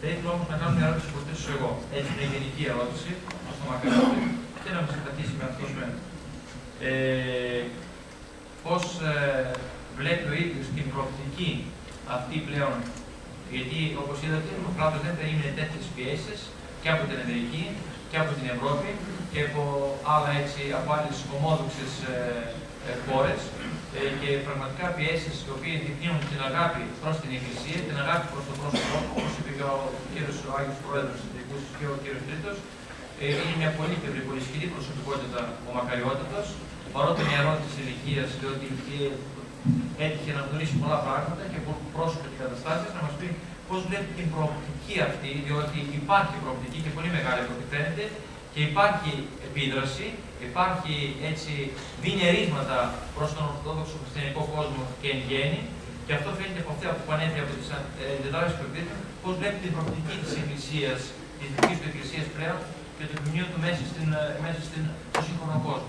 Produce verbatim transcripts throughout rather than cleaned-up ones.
Θα ήθελα όμως να κάνω μια ερώτηση που θέσω εγώ. Έτσι, μια γενική ερώτηση, στο Μακαριώτη, και να με συμπαθήσει με αυτό σημαίνει. Ε, πώς ε, βλέπει ο ίδιος την προοπτική αυτή πλέον, γιατί όπως είδατε, ο κράτος δεν περίμενε τέτοιες πιέσεις και από την Αμερική και από την Ευρώπη και από, άλλα, έτσι, από άλλες ομόδοξες ε, ε, χώρες ε, και πραγματικά πιέσεις οι οποίες δείχνουν την αγάπη προς την Εκκλησία, την αγάπη προς τον πρόσωπό, όπως είπε και ο κύριος ο Άγιος Πρόεδρος και ο κύριος Τρίτος. Ε, είναι μια πολύ και πολύ σκληρή προσωπικότητα ο Μακαριότατος, παρότι μια ερώτηση ηλικίας, διότι ε, έτυχε να γνωρίσει πολλά πράγματα και πρόσωπα και καταστάσεις, να μας πει πώς βλέπει την προοπτική αυτή, διότι υπάρχει προοπτική και πολύ μεγάλη από ό,τι φαίνεται και υπάρχει επίδραση, υπάρχει έτσι δινερίσματα προς τον Ορθόδοξο χριστιανικό κόσμο και εν γέννη, και αυτό φαίνεται από αυτά που ανέφερε από τις αντιδράσεις που υπήρχαν, πώς βλέπει την προοπτική της Εκκλησίας, της δικής του Εκκλησίας πλέον και του κοινωνίου του μέσα στην, μέσα στην, στο σύγχρονο κόσμο.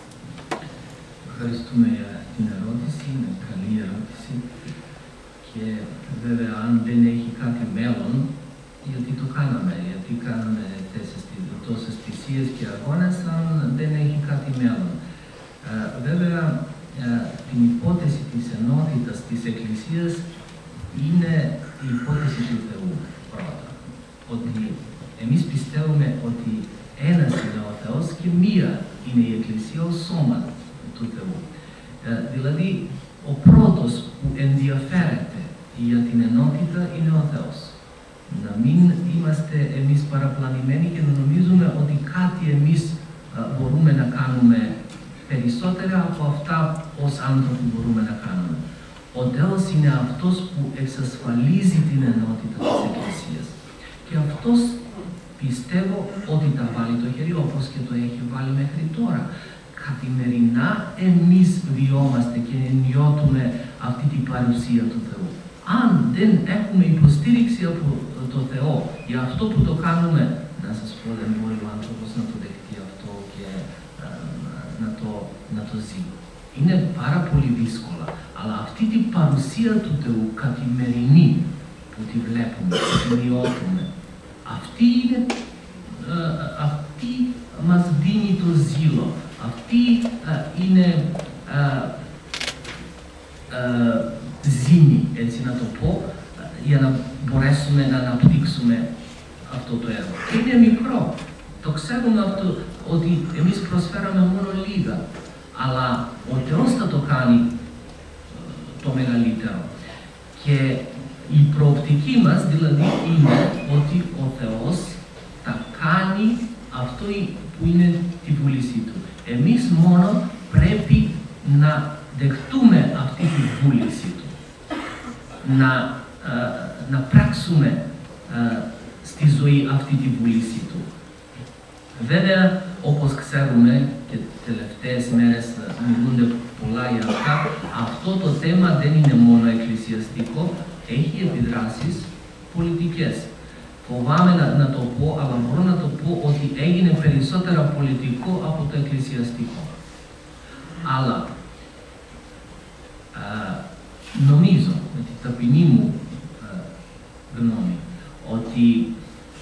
Ευχαριστούμε για την ερώτηση, είναι καλή ερώτηση και βέβαια αν δεν έχει κάτι μέλλον, γιατί το κάναμε, γιατί κάναμε τόσες θυσίες και αγώνες, αν δεν έχει κάτι μέλλον. Ε, βέβαια, ε, την υπόθεση της ενότητας της Εκκλησίας είναι η υπόθεση του Θεού πρώτα. Ότι εμείς πιστεύουμε ότι ένας είναι ο Θεός και μία είναι η Εκκλησία ως σώμα του Θεού. Ε, δηλαδή, ο πρώτος που ενδιαφέρεται για την ενότητα είναι ο Θεός. Να μην είμαστε εμείς παραπλανημένοι και να νομίζουμε ότι κάτι εμείς α, μπορούμε να κάνουμε περισσότερα από αυτά ως άνθρωποι μπορούμε να κάνουμε. Ο Θεός είναι αυτός που εξασφαλίζει την ενότητα της Εκκλησίας. Και αυτός πιστεύω ότι τα βάλει το χέρι όπως και το έχει βάλει μέχρι τώρα. Καθημερινά εμείς βιόμαστε και νιώθουμε αυτή την παρουσία του Θεού. Αν δεν έχουμε υποστήριξη από το Θεό για αυτό που το κάνουμε, να σας πω, δεν μπορεί ο άνθρωπος να το δεχτεί αυτό και ε, να, το, να το ζει. Είναι πάρα πολύ δύσκολα, αλλά αυτή την παρουσία του Θεού καθημερινή που τη βλέπουμε, που τη νιώθουμε, αυτή, είναι, ε, αυτή μας δίνει το ζήλο. Αυτή ε, είναι ε, ε, ζήνη, έτσι να το πω, για να μπορέσουμε να αναπτύξουμε αυτό το έργο. Και είναι μικρό. Το ξέρουμε αυτό, ότι εμείς προσφέραμε μόνο λίγα, αλλά ο Θεός θα το κάνει το μεγαλύτερο. Και η προοπτική μας δηλαδή είναι ότι ο Θεός θα κάνει αυτό που είναι τη βούλησή Του. Εμείς μόνο πρέπει να δεχτούμε αυτή τη βούληση Του. Να, ε, να πράξουμε ε, στη ζωή αυτή τη βούληση Του. Βέβαια, όπως ξέρουμε και τελευταίες μέρες μιλούνται πολλά για αυτά, αυτό το θέμα δεν είναι μόνο εκκλησιαστικό, έχει επιδράσεις πολιτικές. Φοβάμαι να, να το πω, αλλά μπορώ να το πω ότι έγινε περισσότερα πολιτικό από το εκκλησιαστικό. Αλλά α, νομίζω, με την ταπεινή μου α, γνώμη, ότι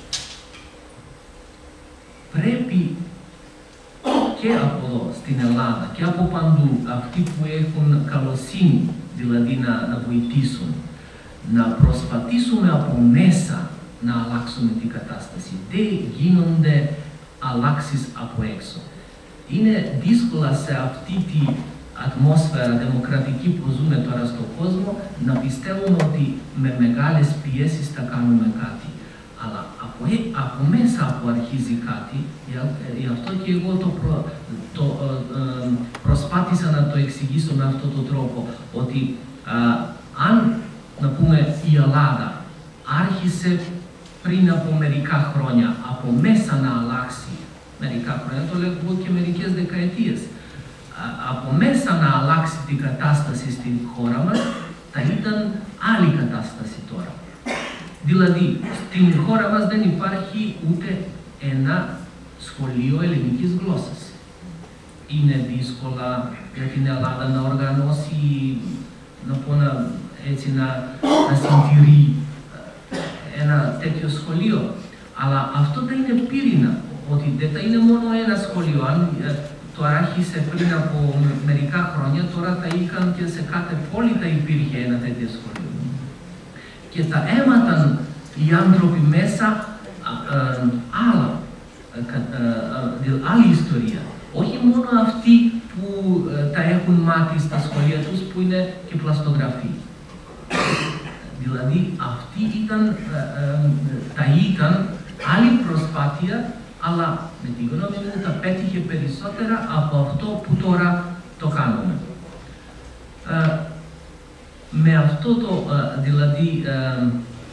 πρέπει και από εδώ, στην Ελλάδα και από παντού, αυτοί που έχουν καλοσύνη, δηλαδή να, να βοηθήσουν, να προσπαθήσουμε από μέσα να αλλάξουμε την κατάσταση. Δεν γίνονται αλλάξεις από έξω. Είναι δύσκολα σε αυτή την ατμόσφαιρα δημοκρατική που ζούμε τώρα στον κόσμο να πιστεύουμε ότι με μεγάλες πιέσεις θα κάνουμε κάτι. Αλλά από, από μέσα που αρχίζει κάτι, γι' αυτό και εγώ το, προ, το ε, ε, προσπάθησα να το εξηγήσω με αυτόν τον τρόπο, ότι ε, αν, να πούμε, η Ελλάδα άρχισε πριν από μερικά χρόνια, από μέσα να αλλάξει, μερικά χρόνια, το λέω και μερικές δεκαετίες, από μέσα να αλλάξει την κατάσταση στην χώρα μας, θα ήταν άλλη κατάσταση τώρα. Δηλαδή, στην χώρα μας δεν υπάρχει ούτε ένα σχολείο ελληνικής γλώσσας. Είναι δύσκολα για την Ελλάδα να οργανώσει, να πω να, έτσι, να, να συντηρεί ένα τέτοιο σχολείο. Αλλά αυτό δεν είναι πύρινα, ότι δεν θα είναι μόνο ένα σχολείο. Αν το άρχισε πριν από μερικά χρόνια, τώρα θα είχαν και σε κάθε πόλη θα υπήρχε ένα τέτοιο σχολείο. Και θα έμαθαν οι άνθρωποι μέσα ε, άλλα, ε, ε, άλλη ιστορία. Όχι μόνο αυτοί που ε, τα έχουν μάθει στα σχολεία τους, που είναι και πλαστογραφοί. Δηλαδή, αυτοί ήταν, ε, ε, τα ήταν άλλη προσπάθεια, αλλά με τη γνώμη μου τα πέτυχε περισσότερα από αυτό που τώρα το κάνουμε. Ε, με αυτό το, ε, δηλαδή, ε,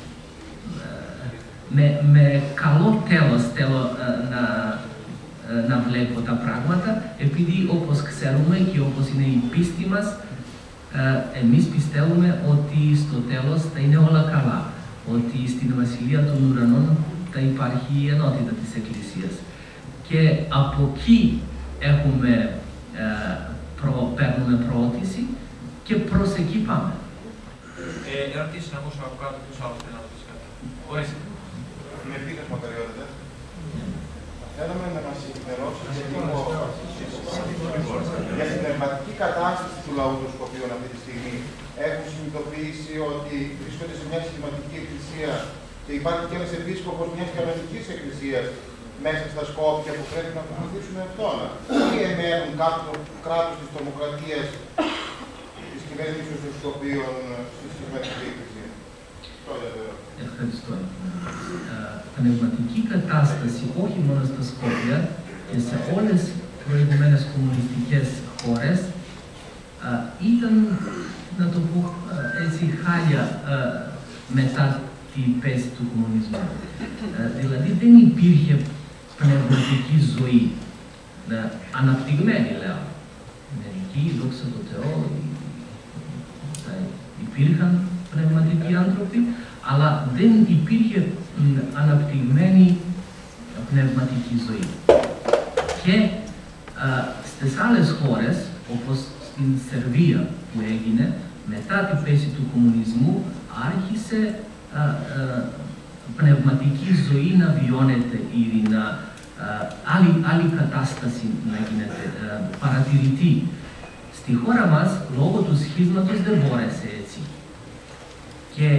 με, με καλό τέλος θέλω ε, να, ε, να βλέπω τα πράγματα, επειδή όπως ξέρουμε και όπως είναι η πίστη μας, ε, εμείς πιστεύουμε ότι στο τέλος θα είναι όλα καλά, ότι στην Βασιλεία των Ουρανών θα υπάρχει η ενότητα της Εκκλησίας. Και από εκεί έχουμε, ε, προ, παίρνουμε προώτηση και προς εκεί πάμε. Ε, ερωτήσεις να ακούσω από κάτω, ποιος άλλος θέλει να ρωτήσει κάτι. Ορίστε. Με λίγες μακαριότητες. Θέλαμε να μας ενημερώσετε λίγο για την πνευματική κατάσταση του λαού των Σκοπίων αυτή τη στιγμή. Έχουν συνειδητοποιήσει ότι βρίσκονται σε μια συστηματική εκκλησία και υπάρχει και ένας επίσκοπος μιας κανονικής εκκλησίας μέσα στα Σκόπια που πρέπει να ακολουθήσουν αυτόν. Ή εμένουν κάτω του κράτους της τρομοκρατίας της κυβέρνησης των Σκοπίων στη συστηματική εκκλησία. Ευχαριστώ. Πνευματική κατάσταση όχι μόνο στα Σκόπια και σε όλες τις προηγουμένες κομμουνιστικές χώρες ήταν, να το πω έτσι, χάλια μετά την πέση του κομμουνισμού. Δηλαδή δεν υπήρχε πνευματική ζωή, αναπτυγμένη λέω. Μερικοί, δόξα τω Θεώ, υπήρχαν πνευματικοί άνθρωποι, αλλά δεν υπήρχε αναπτυγμένη πνευματική ζωή. Και α, στις άλλες χώρες, όπως στην Σερβία που έγινε, μετά την πέση του κομμουνισμού, άρχισε α, α, πνευματική ζωή να βιώνεται ήδη, να, α, άλλη, άλλη κατάσταση να γίνεται α, παρατηρητή. Στη χώρα μας, λόγω του σχίσματος, δεν μπόρεσε έτσι. Και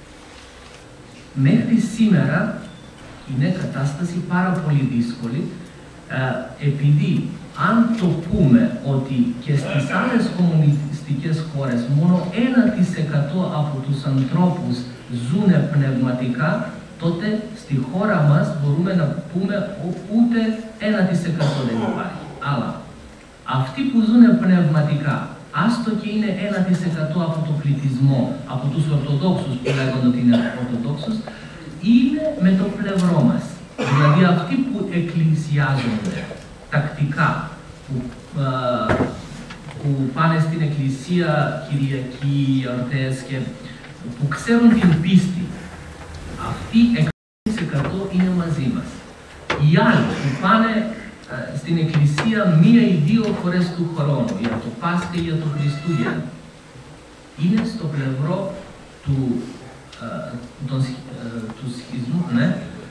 μέχρι σήμερα είναι κατάσταση πάρα πολύ δύσκολη, ε, επειδή αν το πούμε ότι και στις άλλες κομμουνιστικές χώρες μόνο ένα τοις εκατό από τους ανθρώπους ζουν πνευματικά, τότε στη χώρα μας μπορούμε να πούμε ούτε ένα τοις εκατό δεν υπάρχει. Αλλά αυτοί που ζουν πνευματικά, άστο και είναι ένα τοις εκατό από το πληθυσμό, από τους Ορθοδόξους που λέγονται ότι είναι Ορθοδόξους, είναι με το πλευρό μας. Δηλαδή αυτοί που εκκλησιάζονται τακτικά, που, α, που πάνε στην εκκλησία Κυριακή, εορτές και που ξέρουν την πίστη, αυτοί εκατό τοις εκατό είναι μαζί μας. Οι άλλοι που πάνε στην εκκλησία μία ή δύο φορές του χρόνου, για το Πάσχα ή για το Χριστούγεννα, είναι στο πλευρό του, ε, τον, ε, του σχισμού, ναι,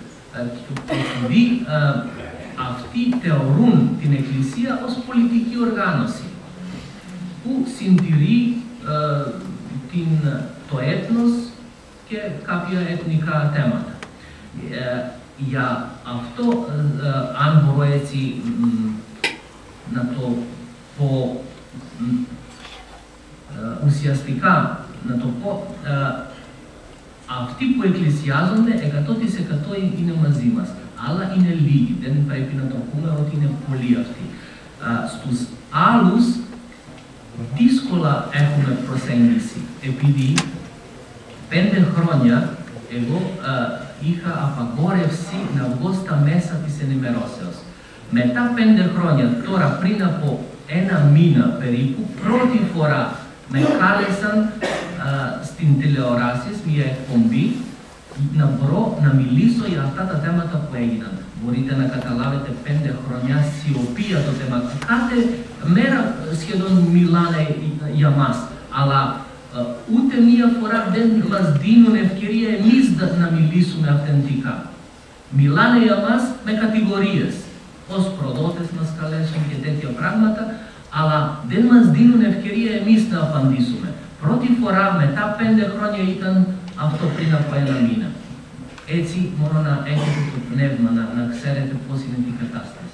επειδή ε, αυτοί θεωρούν την εκκλησία ως πολιτική οργάνωση, που συντηρεί ε, την, το έθνος και κάποια εθνικά θέματα. Ε, Για αυτό, ε, αν μπορώ έτσι μ, να το πω μ, ε, ουσιαστικά, να το πω, ε, αυτοί που εκκλησιάζονται εκατό τοις εκατό είναι μαζί μας, αλλά είναι λίγοι, δεν πρέπει να το πούμε ότι είναι πολλοί αυτοί. Ε, στους άλλους δύσκολα έχουμε προσέγγιση, επειδή πέντε χρόνια εγώ ε, είχα απαγόρευση να βγω στα μέσα της ενημερώσεως. Μετά πέντε χρόνια, τώρα πριν από ένα μήνα περίπου, πρώτη φορά με κάλεσαν α, στην τηλεοράση, μια εκπομπή, να μπορώ να μιλήσω για αυτά τα θέματα που έγιναν. Μπορείτε να καταλάβετε πέντε χρόνια σιωπή για το θέμα. Κάθε μέρα σχεδόν μιλάνε για μας, αλλά α, ούτε μία φορά δεν μας δίνουν ευκαιρία εμείς να μιλήσουμε αυθεντικά. Μιλάνε για μας με κατηγορίες, ως προδότες μας καλέσουν και τέτοια πράγματα, αλλά δεν μας δίνουν ευκαιρία εμείς να απαντήσουμε. Πρώτη φορά μετά πέντε χρόνια ήταν αυτό πριν από ένα μήνα. Έτσι μόνο να έχετε το πνεύμα, να, να ξέρετε πώς είναι η κατάσταση.